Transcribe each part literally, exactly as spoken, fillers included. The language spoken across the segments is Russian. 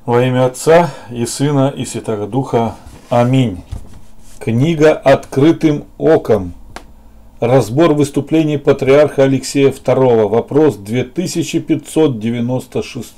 Во имя Отца и Сына и Святого Духа. Аминь. Книга «Открытым оком». Разбор выступлений патриарха Алексея второго. Вопрос две тысячи пятьсот девяносто шесть.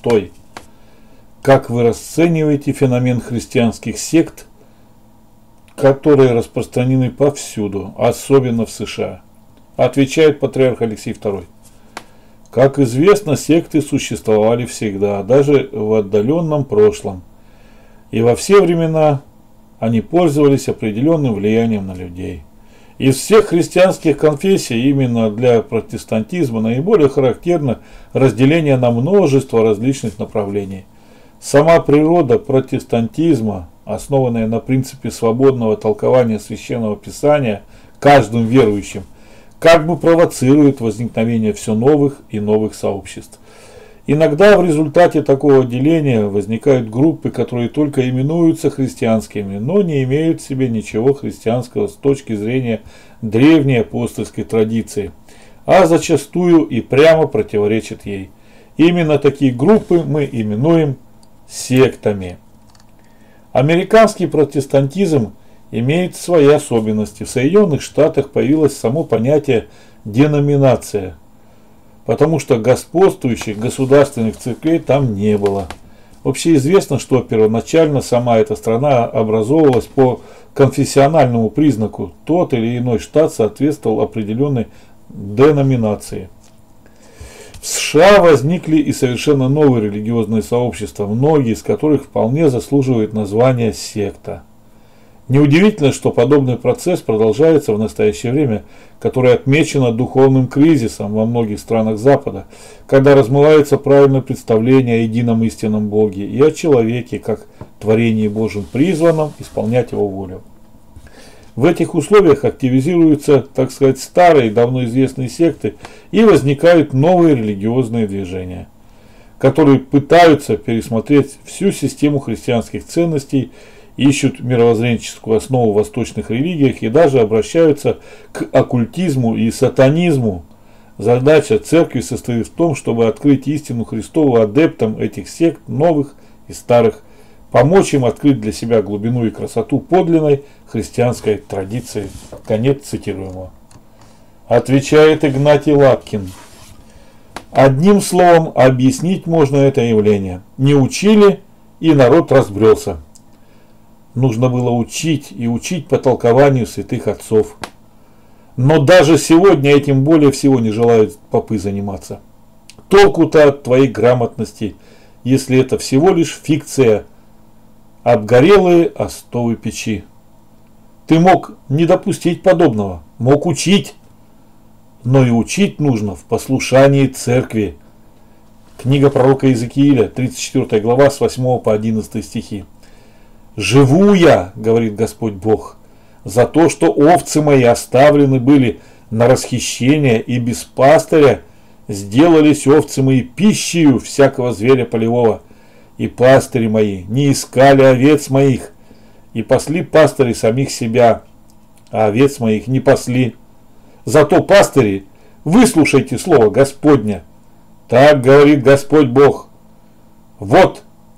Как вы расцениваете феномен христианских сект, которые распространены повсюду, особенно в США? Отвечает патриарх Алексей второй. Как известно, секты существовали всегда, даже в отдаленном прошлом. И во все времена они пользовались определенным влиянием на людей. Из всех христианских конфессий именно для протестантизма наиболее характерно разделение на множество различных направлений. Сама природа протестантизма, основанная на принципе свободного толкования Священного Писания каждым верующим, как бы провоцирует возникновение все новых и новых сообществ. Иногда в результате такого деления возникают группы, которые только именуются христианскими, но не имеют в себе ничего христианского с точки зрения древней апостольской традиции, а зачастую и прямо противоречат ей. Именно такие группы мы именуем сектами. Американский протестантизм имеет свои особенности. В Соединенных Штатах появилось само понятие деноминация, потому что господствующих государственных церквей там не было. Общеизвестно, что первоначально сама эта страна образовывалась по конфессиональному признаку. Тот или иной штат соответствовал определенной деноминации. В США возникли и совершенно новые религиозные сообщества, многие из которых вполне заслуживают названия секта. Неудивительно, что подобный процесс продолжается в настоящее время, которое отмечено духовным кризисом во многих странах Запада, когда размывается правильное представление о едином истинном Боге и о человеке как творении Божьем, призванном исполнять его волю. В этих условиях активизируются, так сказать, старые, давно известные секты и возникают новые религиозные движения, которые пытаются пересмотреть всю систему христианских ценностей, ищут мировоззренческую основу в восточных религиях и даже обращаются к оккультизму и сатанизму. Задача церкви состоит в том, чтобы открыть истину Христову адептам этих сект, новых и старых, помочь им открыть для себя глубину и красоту подлинной христианской традиции. Конец цитируемого. Отвечает Игнатий Лапкин. Одним словом объяснить можно это явление. Не учили, и народ разбрелся. Нужно было учить и учить по толкованию святых отцов. Но даже сегодня этим более всего не желают попы заниматься. Толку-то от твоей грамотности, если это всего лишь фикция, обгорелые остовы печи. Ты мог не допустить подобного, мог учить, но и учить нужно в послушании церкви. Книга пророка Иезекииля, тридцать четвёртая глава, с восьмого по одиннадцатый стихи. «Живу я, — говорит Господь Бог, — за то, что овцы мои оставлены были на расхищение, и без пастыря сделались овцы мои пищею всякого зверя полевого, и пастыри мои не искали овец моих, и пасли пастыри самих себя, а овец моих не пасли. Зато, пастыри, выслушайте слово Господня. Так говорит Господь Бог. Вот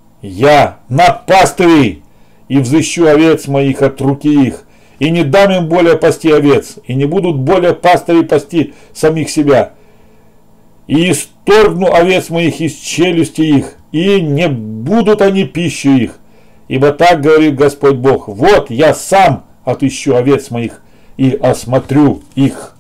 я над пастырей, и взыщу овец моих от руки их, и не дам им более пасти овец, и не будут более пастырей пасти самих себя. И исторгну овец моих из челюсти их, и не будут они пищей их. Ибо так говорит Господь Бог: вот я сам отыщу овец моих и осмотрю их».